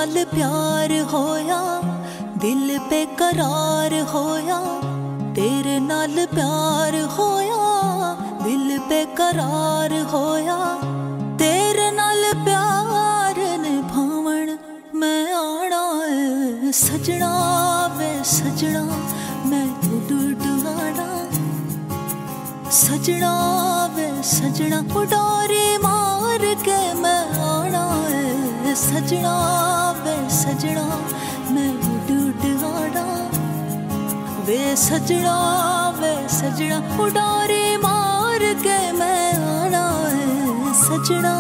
नाल प्यार होया, दिल पे करार होया। तेरे नाल प्यार होया, दिल पे करार होया। तेरे नाल प्यार निभावण मैं आना है सजना वे सजना, मैं उड़ उड़ आना सजना वे सजना। उडारी मार के मैं आना है सजना वे सजना, मैं उड़ उड़ आना वे सजना वे सजना। उडारी मार के मैं आना है सजना।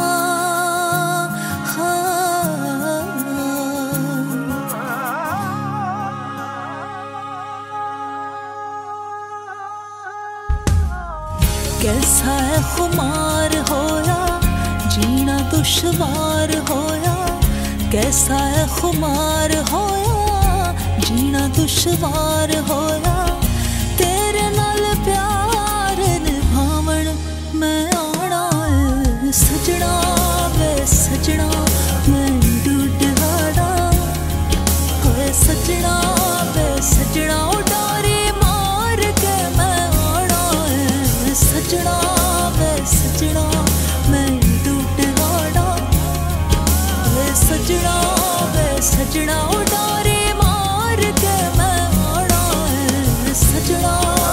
कैसा है खुमार होया, जीना दुश्वार होया। कैसा है खुमार होया, जीना दुश्वार होया। तेरे नाल प्यार निभावण मैं आना है सजना वे सजना, मैं उड़ आना है सजना वे सजना। उडारी मार के मैं आना है सजना वे सजना, मैं उड़ आना है सजना वे सजना। उडारी मार के मैं आना है सजना।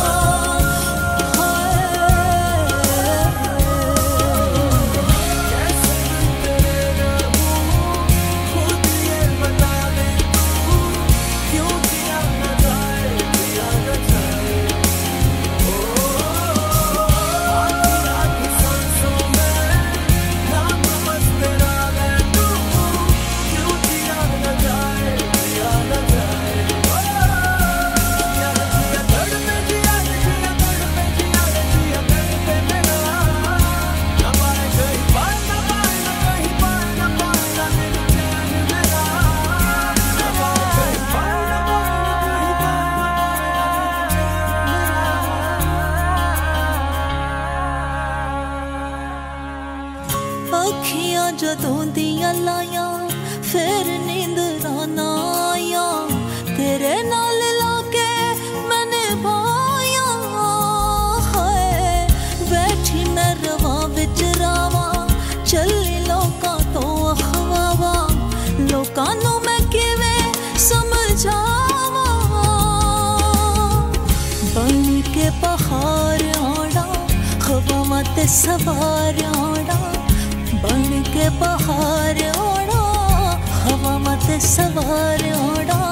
अखियां जदों दियां लाया, फिर नींदरां ना आया। तेरे नाल लाके मैंने पाया है, बैठी मैं रवां विच रावां। चली लोकां तो अखवावा, लोकां नूं मैं किवें समझावां। बन के पहाड़ आना, हवावां ते सवार आना। बन के पहाड़ आना, हवा मत सवार आना।